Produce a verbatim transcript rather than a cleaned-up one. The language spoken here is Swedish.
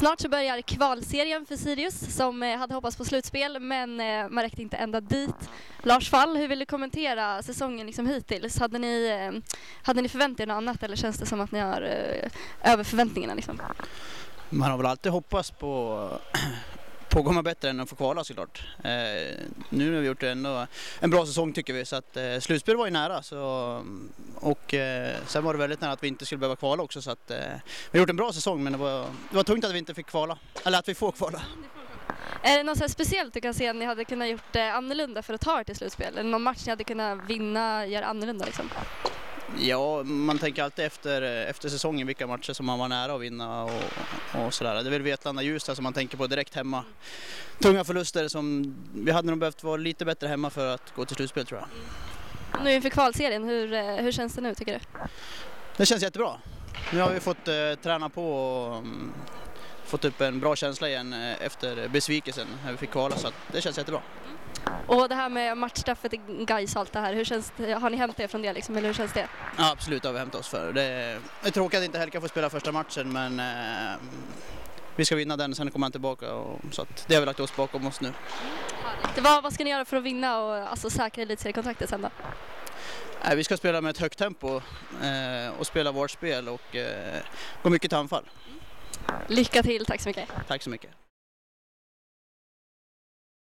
Snart så börjar kvalserien för Sirius som eh, hade hoppats på slutspel, men eh, man räckte inte ända dit. Lars Fall, hur vill du kommentera säsongen liksom hittills? Hade ni, eh, hade ni förväntat er något annat, eller känns det som att ni har eh, över förväntningarna liksom? Man har väl alltid hoppats på på att komma bättre än att få kvala såklart. Eh, nu har vi gjort ändå en bra säsong tycker vi, så att eh, slutspel var ju nära, så, och eh, sen var det väldigt nära att vi inte skulle behöva kvala också, så att eh, vi har gjort en bra säsong, men det var, det var tungt att vi inte fick kvala, eller att vi får kvala. Är det något så här speciellt du kan se att ni hade kunnat gjort eh, annorlunda för att ta er till slutspel? Eller någon match ni hade kunnat vinna, göra annorlunda liksom? Ja, man tänker alltid efter, efter säsongen vilka matcher som man var nära att vinna och, och sådär. Det är väl Vetlanda Ljusdal som man tänker på direkt hemma. Tunga förluster som vi hade nog behövt vara lite bättre hemma för att gå till slutspel, tror jag. Nu inför kvalserien, hur, hur känns det nu tycker du? Det känns jättebra. Nu har vi fått eh, träna på och um, fått upp en bra känsla igen eh, efter besvikelsen när vi fick kvala, så att det känns jättebra. Och det här med matchstraffet i Gais, allt det här, hur känns det? Har ni hämtat er från det liksom, eller hur känns det? Ja, absolut, har vi hämtat oss för. Det är, det är tråkigt att inte Helka får spela första matchen, men eh, vi ska vinna den, sen kommer han tillbaka, och, så att det har vi lagt oss bakom oss nu. Det var, vad ska ni göra för att vinna och alltså, säkra elitseriekontraktet sen då? Eh, vi ska spela med ett högt tempo eh, och spela vårt spel och eh, gå mycket till anfall. Lycka till, tack så mycket. Tack så mycket.